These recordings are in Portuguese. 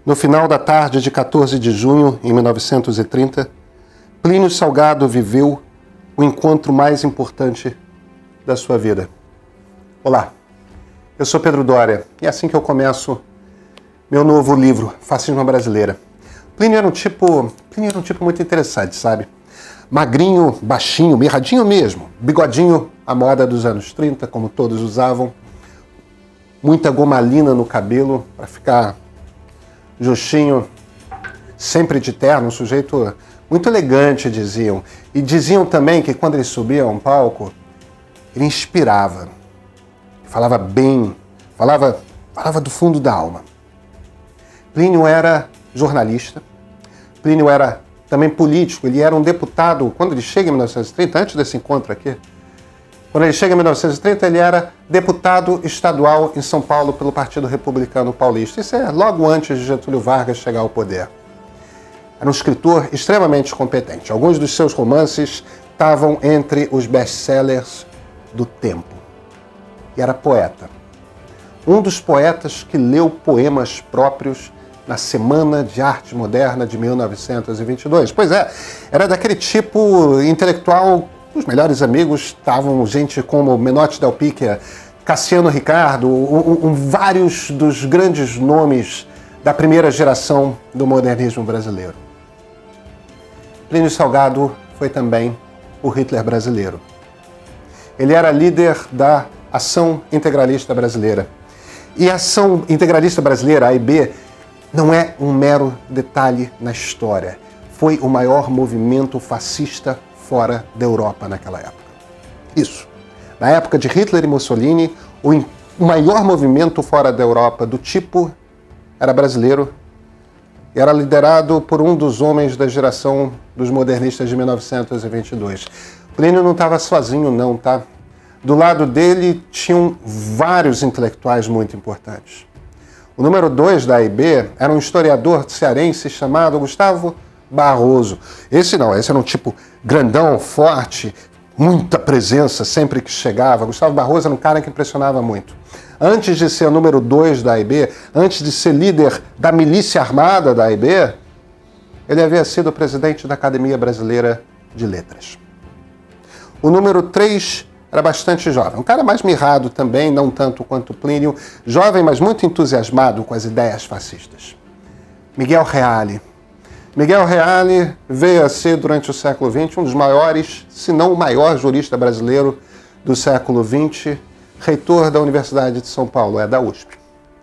No final da tarde de 14 de junho, em 1930, Plínio Salgado viveu o encontro mais importante da sua vida. Olá, eu sou Pedro Doria e é assim que eu começo meu novo livro, Fascismo à Brasileira. Plínio era um tipo muito interessante, sabe? Magrinho, baixinho, mirradinho mesmo, bigodinho à moda dos anos 30, como todos usavam, muita gomalina no cabelo para ficar justinho, sempre de terno, um sujeito muito elegante, diziam. E diziam também que quando ele subia a um palco, ele inspirava, falava bem, falava do fundo da alma. Plínio era jornalista, Plínio era também político, ele era um deputado, quando ele chega em 1930, antes desse encontro aqui, quando ele chega em 1930, ele era deputado estadual em São Paulo pelo Partido Republicano Paulista. Isso é logo antes de Getúlio Vargas chegar ao poder. Era um escritor extremamente competente. Alguns dos seus romances estavam entre os best-sellers do tempo. E era poeta. Um dos poetas que leu poemas próprios na Semana de Arte Moderna de 1922. Pois é, era daquele tipo intelectual. Os melhores amigos estavam gente como Menotti Del Picchia, Cassiano Ricardo, vários dos grandes nomes da primeira geração do modernismo brasileiro. Plínio Salgado foi também o Hitler brasileiro. Ele era líder da Ação Integralista Brasileira. E a Ação Integralista Brasileira, AIB, não é um mero detalhe na história. Foi o maior movimento fascista fora da Europa naquela época. Isso. Na época de Hitler e Mussolini, o maior movimento fora da Europa do tipo era brasileiro e era liderado por um dos homens da geração dos modernistas de 1922. Plínio não estava sozinho não, tá? Do lado dele tinham vários intelectuais muito importantes. O número 2 da AIB era um historiador cearense chamado Gustavo Barroso. Esse era um tipo grandão, forte, muita presença sempre que chegava. Gustavo Barroso era um cara que impressionava muito. Antes de ser o número 2 da AIB, antes de ser líder da milícia armada da AIB, ele havia sido presidente da Academia Brasileira de Letras. O número 3 era bastante jovem, um cara mais mirrado também, não tanto quanto Plínio, jovem, mas muito entusiasmado com as ideias fascistas. Miguel Reale. Miguel Reale veio a ser, durante o século XX, um dos maiores, se não o maior jurista brasileiro do século XX, reitor da Universidade de São Paulo, da USP.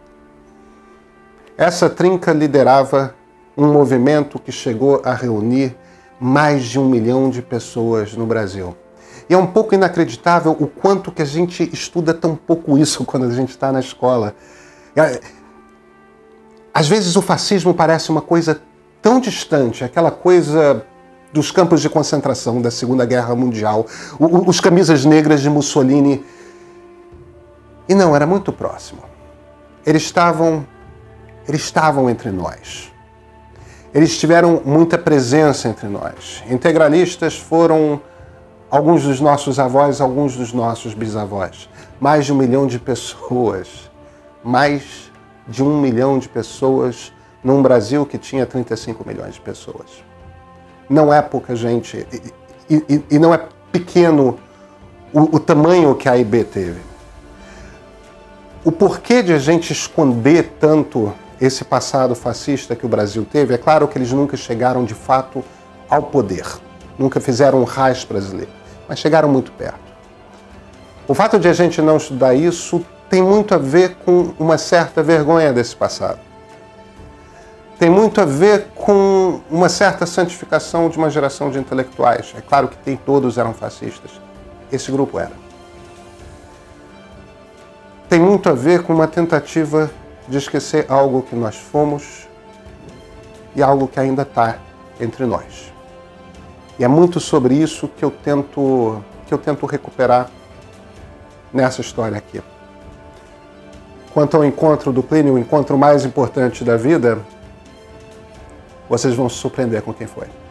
Essa trinca liderava um movimento que chegou a reunir mais de 1 milhão de pessoas no Brasil. E é um pouco inacreditável o quanto que a gente estuda tão pouco isso quando a gente está na escola. Às vezes o fascismo parece uma coisa tão distante, aquela coisa dos campos de concentração da Segunda Guerra Mundial, os camisas negras de Mussolini. E não, era muito próximo. Eles estavam entre nós. Eles tiveram muita presença entre nós. Integralistas foram alguns dos nossos avós, alguns dos nossos bisavós. Mais de 1 milhão de pessoas. Mais de 1 milhão de pessoas num Brasil que tinha 35 milhões de pessoas. Não é pouca gente, e não é pequeno o tamanho que a AIB teve. O porquê de a gente esconder tanto esse passado fascista que o Brasil teve, é claro que eles nunca chegaram de fato ao poder, nunca fizeram um Reich brasileiro, mas chegaram muito perto. O fato de a gente não estudar isso tem muito a ver com uma certa vergonha desse passado. Tem muito a ver com uma certa santificação de uma geração de intelectuais. É claro que nem todos eram fascistas. Esse grupo era. Tem muito a ver com uma tentativa de esquecer algo que nós fomos e algo que ainda está entre nós. E é muito sobre isso que eu tento recuperar nessa história aqui. Quanto ao encontro do Plínio, o encontro mais importante da vida, vocês vão se surpreender com quem foi.